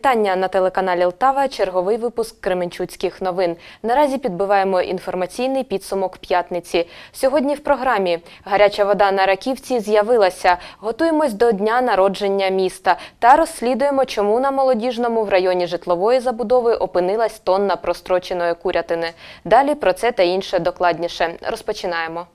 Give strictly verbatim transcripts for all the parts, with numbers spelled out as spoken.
Вітання на телеканалі Лтава, черговий випуск Кременчуцьких новин. Наразі підбиваємо інформаційний підсумок п'ятниці. Сьогодні в програмі «Гаряча вода на Раківці» з'явилася, готуємось до дня народження міста та розслідуємо, чому на Молодіжному в районі житлової забудови опинилась тонна простроченої курятини. Далі про це та інше докладніше. Розпочинаємо.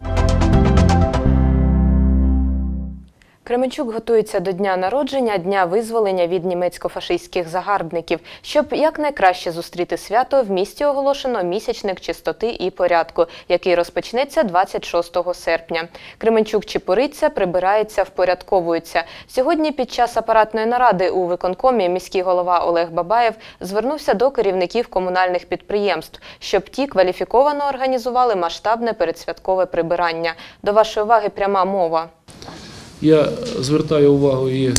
Кременчук готується до дня народження, дня визволення від німецько-фашистських загарбників. Щоб якнайкраще зустріти свято, в місті оголошено місячник чистоти і порядку, який розпочнеться двадцять шостого серпня. Кременчук чепуриться, прибирається, впорядковується. Сьогодні під час апаратної наради у виконкомі міський голова Олег Бабаєв звернувся до керівників комунальних підприємств, щоб ті кваліфіковано організували масштабне передсвяткове прибирання. До вашої уваги пряма мова. Я звертаю увагу і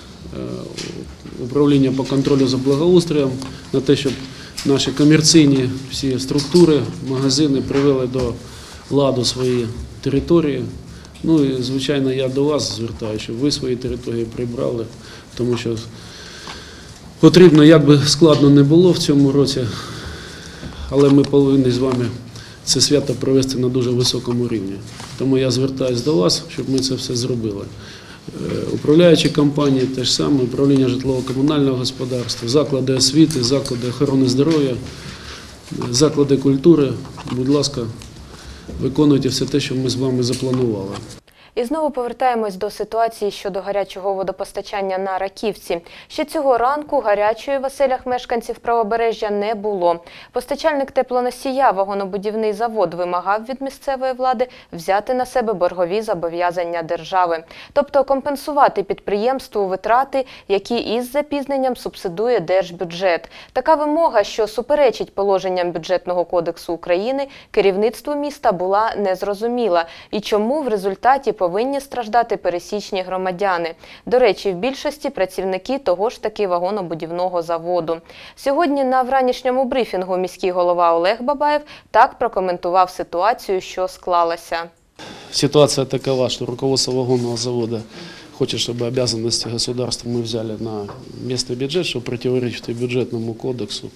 управління по контролю за благоустроєм на те, щоб наші комерційні всі структури, магазини привели до ладу свої території. Ну і, звичайно, я до вас звертаю, щоб ви свої території прибрали, тому що потрібно, як би складно не було в цьому році, але ми повинні з вами це свято провести на дуже високому рівні. Тому я звертаюся до вас, щоб ми це все зробили. Управляючі компанії, те ж саме, управління житлово-комунального господарства, заклади освіти, заклади охорони здоров'я, заклади культури. Будь ласка, виконуйте все те, що ми з вами запланували. І знову повертаємось до ситуації щодо гарячого водопостачання на Раківці. Ще цього ранку гарячої в оселях мешканців Правобережжя не було. Постачальник теплоносія, вагонобудівний завод, вимагав від місцевої влади взяти на себе боргові зобов'язання держави. Тобто компенсувати підприємству витрати, які із запізненням субсидує держбюджет. Така вимога, що суперечить положенням Бюджетного кодексу України, керівництву міста була незрозуміла. І чому в результаті повинні страждати пересічні громадяни. До речі, в більшості працівники того ж таки вагонобудівного заводу. Сьогодні на вранішньому брифінгу міський голова Олег Бабаєв так прокоментував ситуацію, що склалася. Ситуация такова, что руководство вагонного завода хочет, чтобы обязанности государства мы взяли на местный бюджет, что противоречит и бюджетному кодексу,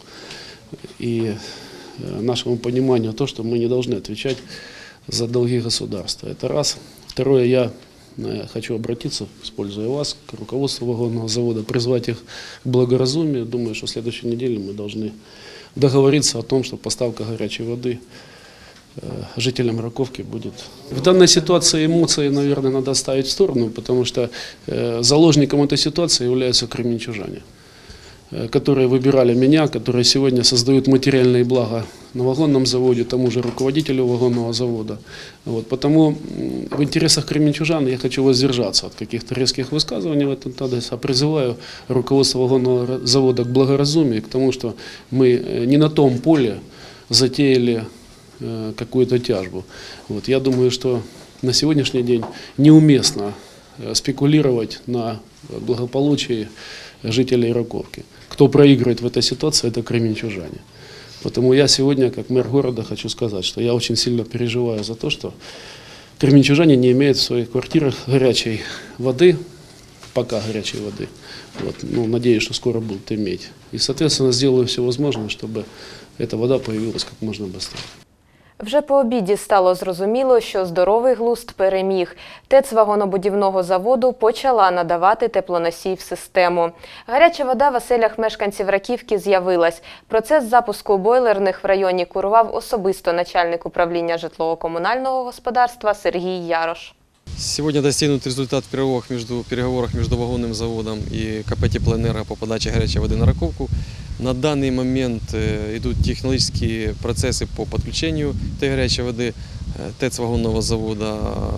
и нашему пониманию то, что мы не должны отвечать за долги государства. Это раз. Второе, я хочу обратиться, используя вас, к руководству вагонного завода, призвать их к благоразумию. Думаю, что в следующей неделе мы должны договориться о том, что поставка горячей воды жителям Раковки будет. В данной ситуации эмоции, наверное, надо оставить в сторону, потому что заложником этой ситуации являются кременчужане, которые выбирали меня, которые сегодня создают материальные блага на вагонном заводе, тому же руководителю вагонного завода. Вот, потому в интересах кременчужан я хочу воздержаться от каких-то резких высказываний в этом адрес, а призываю руководство вагонного завода к благоразумию, к тому, что мы не на том поле затеяли какую-то тяжбу. Вот, я думаю, что на сегодняшний день неуместно спекулировать на благополучии жителей Раковки. Кто проигрывает в этой ситуации, это кременчужане. Потому я сегодня, как мэр города, хочу сказать, что я очень сильно переживаю за то, что кременчужане не имеют в своих квартирах горячей воды, пока горячей воды. Вот. Ну, надеюсь, что скоро будут иметь. И, соответственно, сделаю все возможное, чтобы эта вода появилась как можно быстрее. Вже по обіді стало зрозуміло, що здоровий глузд переміг. ТЕЦ вагонобудівного заводу почала надавати теплоносій в систему. Гаряча вода в оселях мешканців Раківки з'явилась. Процес запуску бойлерних в районі курував особисто начальник управління житлово-комунального господарства Сергій Ярош. Сегодня достигнут результат в переговорах между, переговорах между вагонным заводом и КП «Теплоэнерго» по подаче горячей воды на Раковку. На данный момент идут технологические процессы по подключению этой горячей воды. ТЭЦ вагонного завода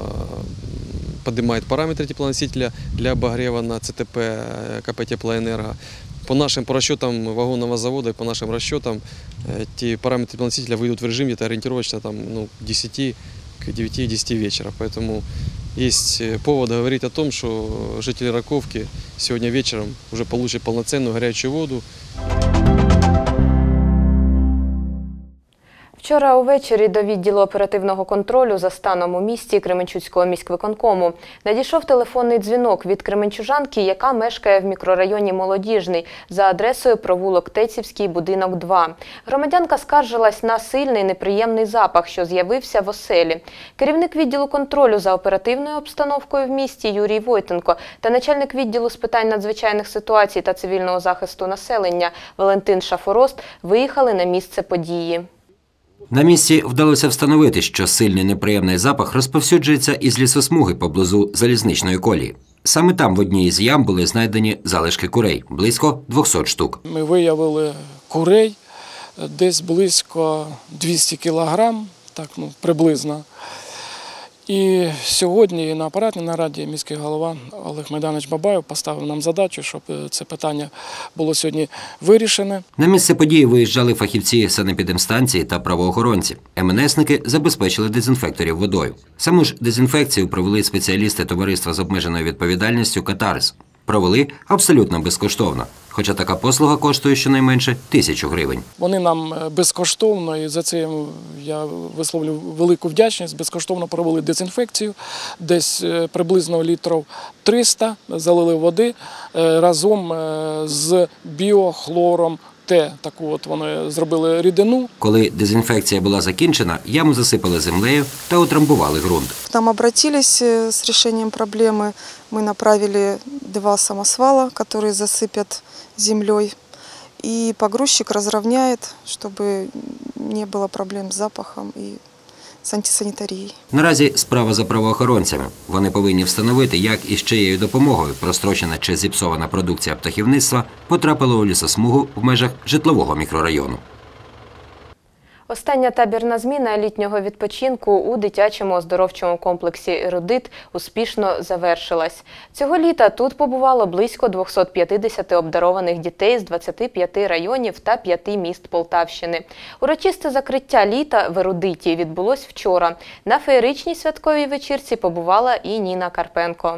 поднимает параметры теплоносителя для обогрева на ЦТП КП «Теплоэнерго». По нашим по расчетам вагонного завода и по нашим расчетам эти параметры теплоносителя выйдут в режим где-то ориентировочно там, ну, к десяти, к девяти-десяти вечера. Поэтому есть повод говорить о том, что жители Раковки сегодня вечером уже получат полноценную горячую воду. Вчора увечері до відділу оперативного контролю за станом у місті Кременчуцького міськвиконкому надійшов телефонний дзвінок від кременчужанки, яка мешкає в мікрорайоні Молодіжний за адресою провулок Тецівський, будинок два. Громадянка скаржилась на сильний неприємний запах, що з'явився в оселі. Керівник відділу контролю за оперативною обстановкою в місті Юрій Войтенко та начальник відділу з питань надзвичайних ситуацій та цивільного захисту населення Валентин Шафорост виїхали на місце події. На місці вдалося встановити, що сильний неприємний запах розповсюджується із лісосмуги поблизу залізничної колії. Саме там в одній із ям були знайдені залишки курей – близько двохсот штук. Ми виявили курей десь близько двісті кілограм, так, ну, приблизно. І сьогодні на апаратній нараді міський голова Олег Майданович Бабаєв поставив нам задачу, щоб це питання було сьогодні вирішене. На місце події виїжджали фахівці санепідемстанції та правоохоронці. ем ен есники забезпечили дезінфекторів водою. Саму ж дезінфекцію провели спеціалісти товариства з обмеженою відповідальністю «Катарис». Провели абсолютно безкоштовно, хоча така послуга коштує щонайменше тисячу гривень. Вони нам безкоштовно, і за це я висловлю велику вдячність, безкоштовно провели дезінфекцію, десь приблизно літрів триста залили води разом з біохлором Т. Таку от вони зробили рідину. Коли дезінфекція була закінчена, яму засипали землею та утрамбували ґрунт. К нам обратились с решением проблемы. Мы направили два самосвала, которые засыпят землей. И погрузчик разровняет, чтобы не было проблем с запахом и з антисанітарією. Наразі справа за правоохоронцями. Вони повинні встановити, як і з чиєю допомогою прострочена чи зіпсована продукція птахівництва потрапила у лісосмугу в межах житлового мікрорайону. Остання табірна зміна літнього відпочинку у дитячому оздоровчому комплексі «Ерудит» успішно завершилась. Цього літа тут побувало близько двохсот п'ятдесяти обдарованих дітей з двадцяти п'яти районів та п'яти міст Полтавщини. Урочисте закриття літа в «Ерудиті» відбулось вчора. На феєричній святковій вечірці побувала і Ніна Карпенко.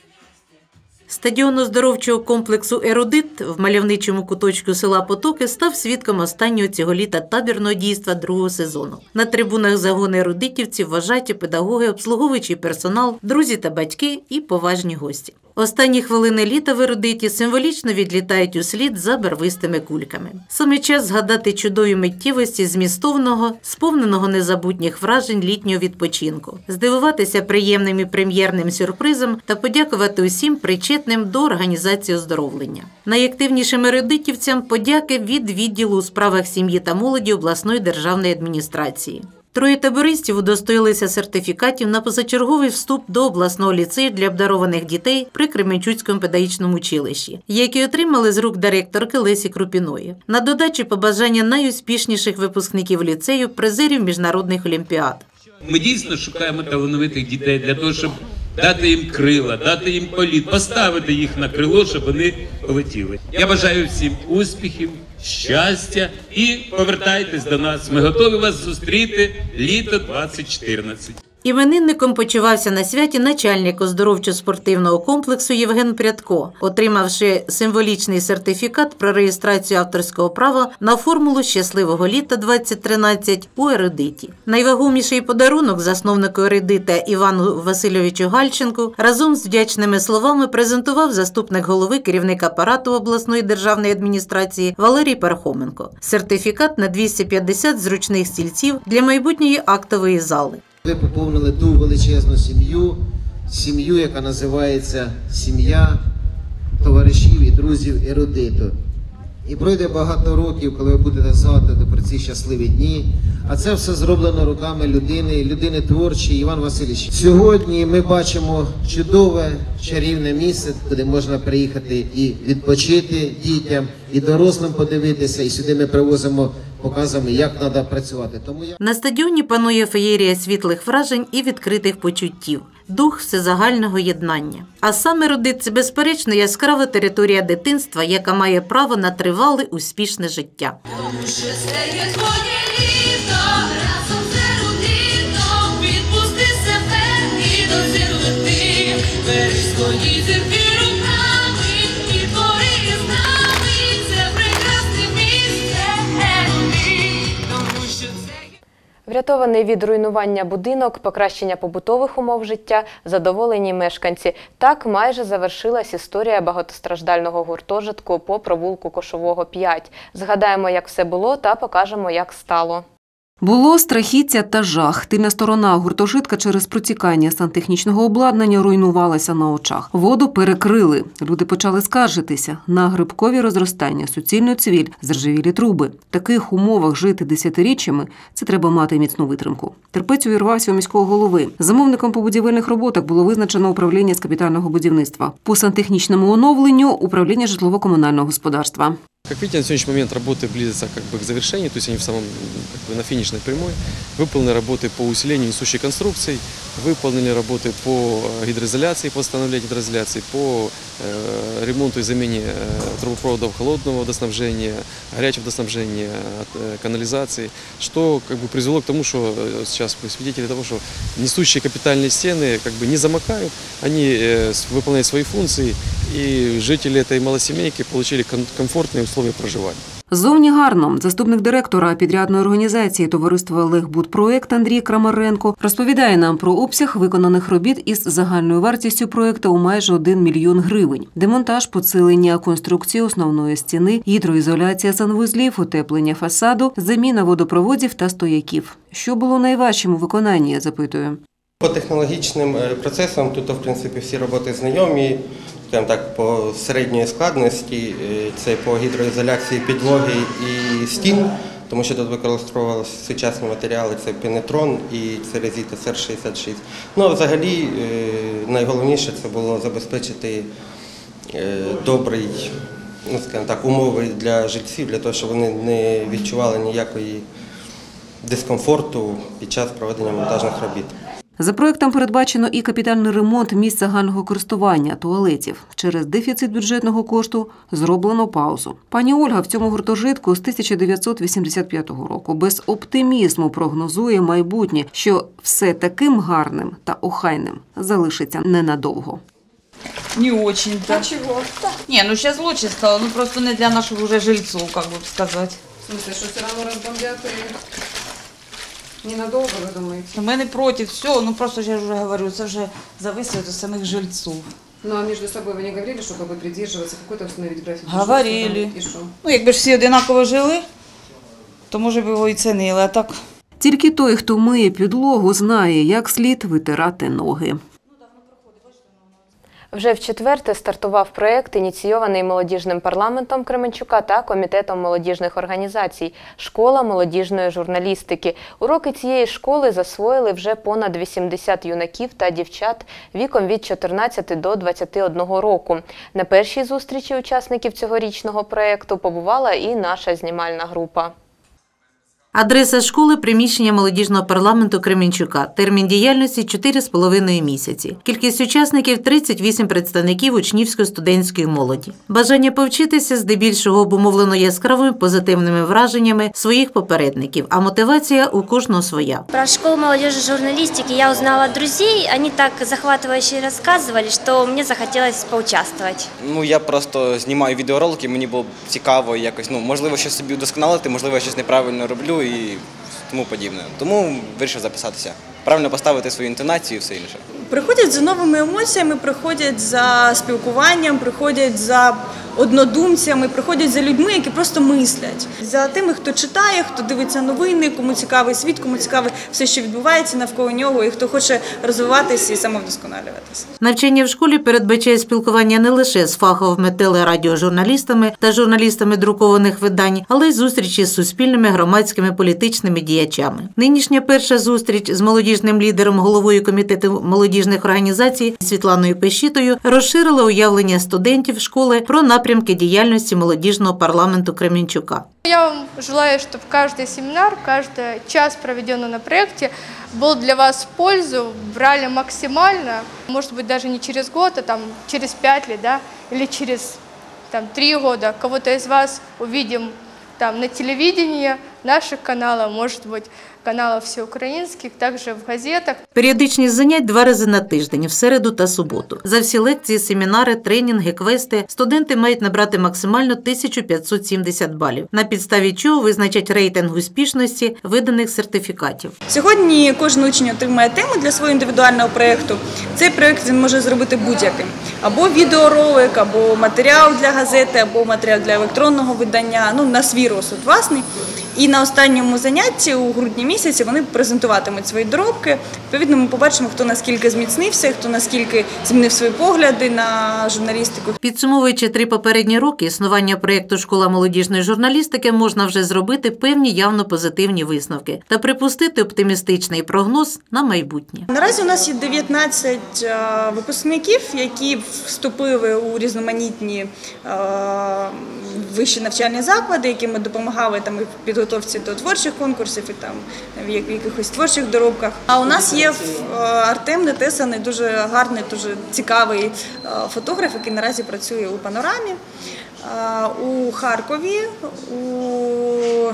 Стадіон оздоровчого комплексу «Ерудит» в мальовничому куточку села Потоки став свідком останнього цього літа табірного дійства другого сезону. На трибунах загони ерудитівців вважаті педагоги, обслуговуючий персонал, друзі та батьки і поважні гості. Останні хвилини літа в «Ерудиті» символічно відлітають услід за барвистими кульками. Саме час згадати чудові миттєвості змістовного, сповненого незабутніх вражень літнього відпочинку, здивуватися приємним і прем'єрним сюрпризом та подякувати усім причетним до організації оздоровлення. Найактивнішим ерудитівцям подяки від відділу у справах сім'ї та молоді обласної державної адміністрації. Троє табористів удостоїлися сертифікатів на позачерговий вступ до обласного ліцею для обдарованих дітей при Кременчуцькому педагогічному училищі, які отримали з рук директорки Лесі Крупіної. На додачу побажання найуспішніших випускників ліцею, призерів міжнародних олімпіад. Ми дійсно шукаємо талановитих дітей для того, щоб дати їм крила, дати їм політ, поставити їх на крило, щоб вони полетіли. Я бажаю всім успіхів, щастя і повертайтесь до нас. Ми готові вас зустріти літо двадцять чотирнадцять. Іменинником почувався на святі начальник оздоровчо-спортивного комплексу Євген Прядко, отримавши символічний сертифікат про реєстрацію авторського права на формулу «Щасливого літа двадцять тринадцять» у «Ерудиті». Найвагоміший подарунок засновнику «Ерудита» Івану Васильовичу Гальченку разом з вдячними словами презентував заступник голови керівника апарату обласної державної адміністрації Валерій Пархоменко. Сертифікат на двісті п'ятдесят зручних стільців для майбутньої актової зали. Ви поповнили ту величезну сім'ю, сім'ю, яка називається «Сім'я товаришів і друзів Ерудиту». І пройде багато років, коли ви будете згадувати про ці щасливі дні. А це все зроблено руками людини, людини творчої, Іван Васильович. Сьогодні ми бачимо чудове, чарівне місце, куди можна приїхати і відпочити дітям, і дорослим подивитися. І сюди ми привозимо, показуємо, як треба працювати. Тому я... На стадіоні панує феєрія світлих вражень і відкритих почуттів. Дух всезагального єднання. А саме «Ерудит» – це безперечно яскрава територія дитинства, яка має право на тривале успішне життя. Тому що це є твоє літо, разом з ерудитом, відпусти себе і до зір лети, бери свої зірки руками і твори із нами, це прекрасне місце Ерудит, тому що це... Врятований від руйнування будинок, покращення побутових умов життя, задоволені мешканці. Так майже завершилась історія багатостраждального гуртожитку по провулку Кошового, п'ять. Згадаємо, як все було, та покажемо, як стало. Було страхіття та жах. Тильна сторона гуртожитка через протікання сантехнічного обладнання руйнувалася на очах. Воду перекрили. Люди почали скаржитися на грибкові розростання, суцільну цвіль, заржавілі труби. В таких умовах жити десятиріччями – це треба мати міцну витримку. Терпець увірвався у міського голови. Замовником по будівельних роботах було визначено управління з капітального будівництва. По сантехнічному оновленню – управління житлово-комунального господарства. Как видите, на сегодняшний момент работы близятся как бы к завершению, то есть они в самом, как бы, на финишной прямой. Выполнены работы по усилению несущей конструкций, выполнены работы по гидроизоляции, по восстановлению гидроизоляции, по э, ремонту и замене э, трубопроводов холодного водоснабжения, горячего водоснабжения, э, канализации, что как бы привело к тому, что э, сейчас мы свидетели того, что несущие капитальные стены как бы не замокают, они э, выполняют свои функции, и жители этой малосемейки получили ком- комфортные условия проживания. Зовні гарно. Заступник директора підрядної організації товариства «Легбудпроект» Андрій Крамаренко розповідає нам про обсяг виконаних робіт із загальною вартістю проєкту у майже один мільйон гривень. Демонтаж, посилення конструкції основної стіни, гідроізоляція санвузлів, утеплення фасаду, заміна водопроводів та стояків. Що було найважчим у виконанні, запитую. По технологічним процесам тут, в принципі, всі роботи знайомі. Скажімо так, по середньої складності, це по гідроізоляції підлоги і стін, тому що тут використовувалися сучасні матеріали, це пенетрон і це резит ес ер шістдесят шість. Ну, а взагалі, найголовніше це було забезпечити добрий, ну, скажімо так, умови для жильців, для того, щоб вони не відчували ніякої дискомфорту під час проведення монтажних робіт. За проєктом передбачено і капітальний ремонт місць загального користування – туалетів. Через дефіцит бюджетного кошту зроблено паузу. Пані Ольга в цьому гуртожитку з тисяча дев'ятсот вісімдесят п'ятого року без оптимізму прогнозує майбутнє, що все таким гарним та охайним залишиться ненадовго. Не очень-то. А чего? Не, ну сейчас лучше стало, ну просто не для наших уже жильцов, как бы сказать. В смысле, что все равно разбомбят и... Ненадолго, ви думаєте? Мы не против, все, ну просто я уже говорю, это уже зависит от самих жильцов. Ну а между собой вы не говорили, что как бы придерживаться, какой-то установить график? Говорили. І що? Ну якби ж всі одинаково жили, то може б його і цінили, а так... Тільки той, хто миє підлогу, знає, як слід витирати ноги. Вже вчетверте стартував проєкт, ініційований молодіжним парламентом Кременчука та Комітетом молодіжних організацій «Школа молодіжної журналістики». Уроки цієї школи засвоїли вже понад вісімдесят юнаків та дівчат віком від чотирнадцяти до двадцяти одного року. На першій зустрічі учасників цьогорічного проєкту побувала і наша знімальна група. Адреса школи – приміщення молодіжного парламенту Кременчука. Термін діяльності – чотири з половиною місяці. Кількість учасників – тридцять вісім представників учнівсько-студентської молоді. Бажання повчитися здебільшого обумовлено яскравими позитивними враженнями своїх попередників, а мотивація у кожного своя. Про школу молодежи журналистики я узнала от друзей. Они так захватывающе рассказывали, что мне захотелось поучаствовать. Ну, я просто знімаю відеоролики, мені було цікаво якось, ну, можливо, щось собі удосконалити, можливо, я щось неправильно роблю і тому подібне. Тому вирішив записатися. Правильно поставити свою інтонацію і все інше. Приходять за новими емоціями, приходять за спілкуванням, приходять за однодумцями, приходять за людьми, які просто мислять. За тими, хто читає, хто дивиться новини, кому цікавий світ, кому цікаве все, що відбувається навколо нього, і хто хоче розвиватися і самовдосконалюватися. Навчання в школі передбачає спілкування не лише з фаховими телерадіожурналістами та журналістами друкованих видань, але й зустрічі з суспільними, громадськими, політичними діячами. Нинішня перша зустріч з молодіжним лідером, головою комітету молодіжних організацій Світланою Пещітою розширила уявлення студентів школи про напрямки діяльності молодіжного парламенту Кременчука. Я вам желаю, чтобы каждый семинар, каждый час, проведенный на проекте, был для вас в пользу, брали максимально, может быть, даже не через год, а там через пять лет, да, или через там, три года. Кого-то из вас увидим там на телевидении, наших каналах, может быть, каналов всеукраинских, также в газетах. Періодичність занять два рази на тиждень, в середу та суботу. За всі лекції, семінари, тренінги, квести студенти мають набрати максимально тисячу п'ятсот сімдесят балів, на підставі чого визначать рейтинг успішності виданих сертифікатів. Сьогодні кожен учень отримає тему для свого індивідуального проєкту. Цей проєкт він може зробити будь-яким. Або відеоролик, або матеріал для газети, або матеріал для електронного видання, ну, на свій розсуд власний. І на останньому занятті у грудні місяці вони презентуватимуть свої доробки. Відповідно, ми побачимо, хто наскільки зміцнився, хто наскільки змінив свої погляди на журналістику. Підсумовуючи три попередні роки існування проєкту «Школа молодіжної журналістики», можна вже зробити певні явно позитивні висновки та припустити оптимістичний прогноз на майбутнє. Наразі у нас є дев'ятнадцять випускників, які вступили у різноманітні вищі навчальні заклади, яким ми допомагали там, в підготовці до творчих конкурсів і там, в якихось творчих доробках. А у нас є Артем Нетесаний, дуже гарний, дуже цікавий фотограф, який наразі працює у «Панорамі». У Харкові, у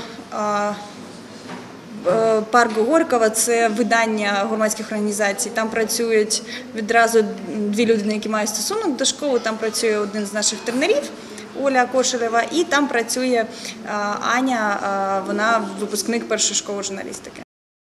Парк Горького – це видання громадських організацій. Там працюють відразу дві людини, які мають стосунок до школи. Там працює один з наших тренерів, Оля Кошелєва, і там працює Аня, вона випускник першої школи журналістики.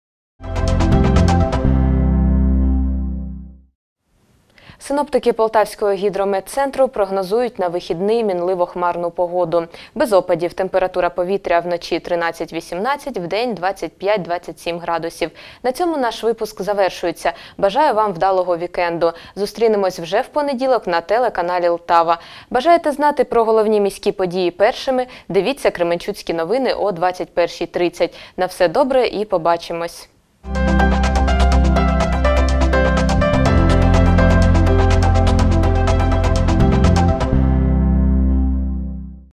Синоптики Полтавського гідрометцентру прогнозують на вихідний мінливо-хмарну погоду. Без опадів температура повітря вночі тринадцять-вісімнадцять, вдень двадцять п'ять - двадцять сім градусів. На цьому наш випуск завершується. Бажаю вам вдалого вікенду. Зустрінемось вже в понеділок на телеканалі «Лтава». Бажаєте знати про головні міські події першими? Дивіться «Кременчуцькі новини» о двадцять першій тридцять. На все добре і побачимось.